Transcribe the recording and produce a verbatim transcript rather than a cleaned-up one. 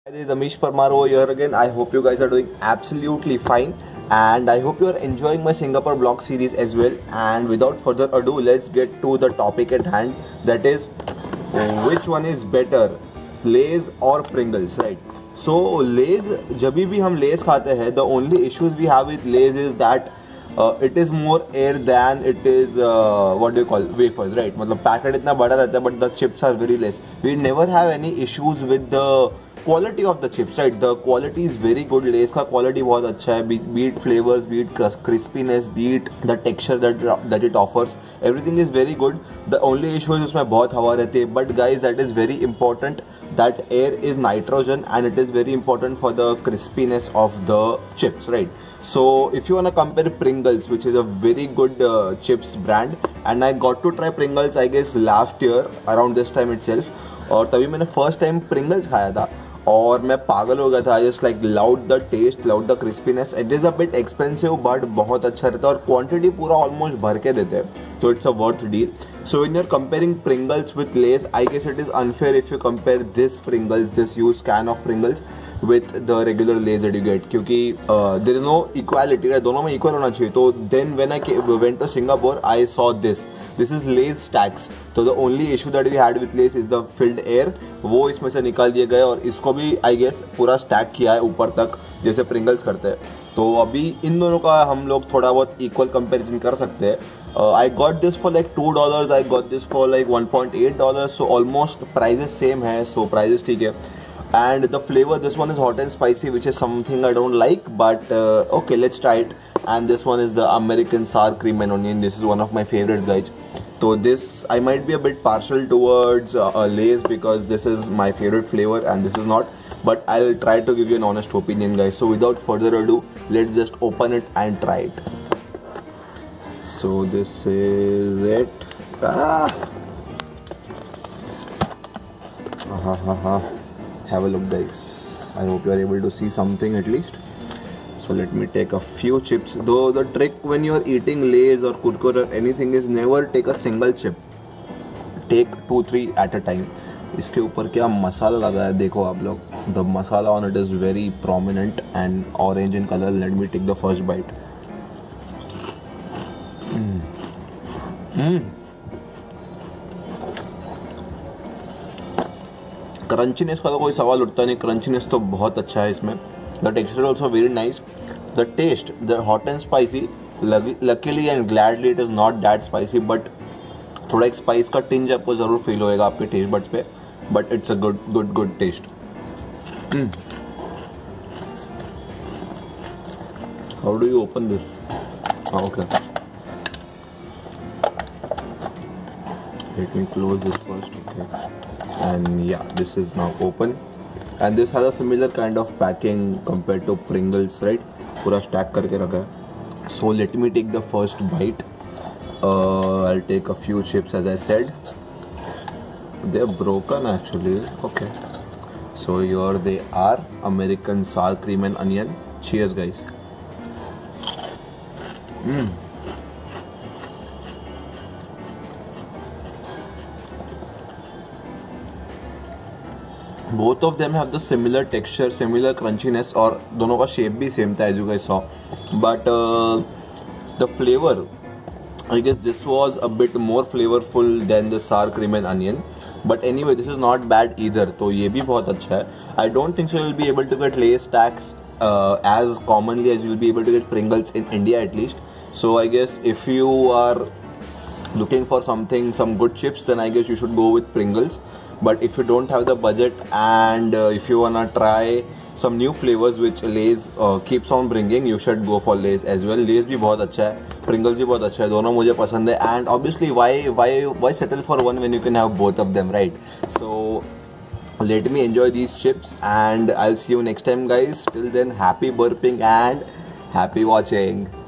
This is Amish Parmar over here again. I hope you guys are doing absolutely fine, and I hope you are enjoying my Singapore vlog series as well. And without further ado, let's get to the topic at hand. That is, which one is better, Lay's or Pringles, right? So Lay's, जब भी हम Lay's खाते हैं, the only issues we have with Lay's is that uh, it is more air than it is uh, what do you call wafers, right? मतलब packet इतना बड़ा रहता है, but the chips are very less. We never have any issues with the quality of the chips, right? The quality is very good. Lay's का quality बहुत अच्छा है. Be, be it flavors, be it crispiness, be it the texture that that it offers, everything is very good. The only issue is उसमें बहुत हवा रहती है. But guys, that is very important. That air is nitrogen, and it is very important for the crispiness of the chips, right? So if you wanna compare Pringles, which is a very good uh, chips brand, and I got to try Pringles, I guess last year around this time itself, और तभी मैंने first time Pringles खाया था. और मैं पागल हो गया था. Just like loved the taste, loved the crispiness. It is a bit expensive but बहुत अच्छा रहता है और क्वांटिटी पूरा ऑलमोस्ट भर के देते हैं, तो it's a worth deal. So in your comparing Pringles with Lay's, I guess it is unfair if you compare this Pringles, this huge can of Pringles with the regular Lay's that you get, क्योंकि there is no equality, दोनों में equal होना चाहिए. तो then when I went to Singapore I saw this this is Lay's stacks. तो the only issue that we had with Lay's is the filled air. वो इसमें से निकाल दिए गए और इसको भी आई गेस पूरा स्टैक किया है ऊपर तक, जैसे Pringles करते हैं. तो अभी इन दोनों का हम लोग थोड़ा बहुत इक्वल कंपैरिजन कर सकते हैं. I got this for like two dollars, I got this for like one point eight dollars. So almost prices same है, सो प्राइजेस ठीक है. And the flavor, this one is hot and spicy, which is something I don't like, but uh, okay, let's try it. And this one is the American sour cream and onion. This is one of my favorites, guys. So this, I might be a bit partial towards uh, uh, Lay's because this is my favorite flavor and this is not, but I'll try to give you an honest opinion, guys. So without further ado, let's just open it and try it. So this is it. Ah. Ha ha ha. Have a look, guys. I hope you are able to see something at least. So let me take a few chips. Though the trick when you are eating Lay's or Kurkure or anything is never take a single chip. Take two, three at a time. इसके ऊपर क्या मसाला लगा है देखो आप लोग. The masala on it is very prominent and orange in color. Let me take the first bite. Mm. Mm. Crunchiness का तो कोई सवाल उठता नहीं. क्रंचीनेस तो बहुत अच्छा है इसमें. The texture also very nice. The taste, the hot and spicy, luckily and gladly it is not that spicy, but थोड़ा एक स्पाइस का टिंज आपको जरूर फील होएगा आपके टेस्ट बड्स पे, but it's a good good good taste. How do you open this? Okay, let me close this first. Okay, and yeah, this is now open and this has a similar kind of packing compared to Pringles, right? पूरा stack करके रखा है. So let me take the first bite. uh, I'll take a few chips as I said. They're broken actually. Okay, so here they are, American sour cream and onion. Cheers, guys. mm. Both of them have the similar texture, similar crunchiness, और दोनों का shape भी same था as you guys saw. But uh, the flavor, I guess this was a bit more flavorful than the sour cream and onion. But anyway, this is not bad either. तो ये भी बहुत अच्छा है. I don't think so you'll be able to get Lay's stacks uh, as commonly as you'll be able to get Pringles in India at least. So I guess if you are looking for something, some good chips, then I guess you should go with Pringles. But if you don't have the budget and uh, if you wanna try some new flavors which Lay's uh, keeps on bringing, you should go for Lay's as well. Lay's भी बहुत अच्छा है, Pringles भी बहुत अच्छा है, दोनों मुझे पसंद है. And obviously why why why settle for one when you can have both of them, right? So let me enjoy these chips and I'll see you next time, guys. Till then, happy burping and happy watching.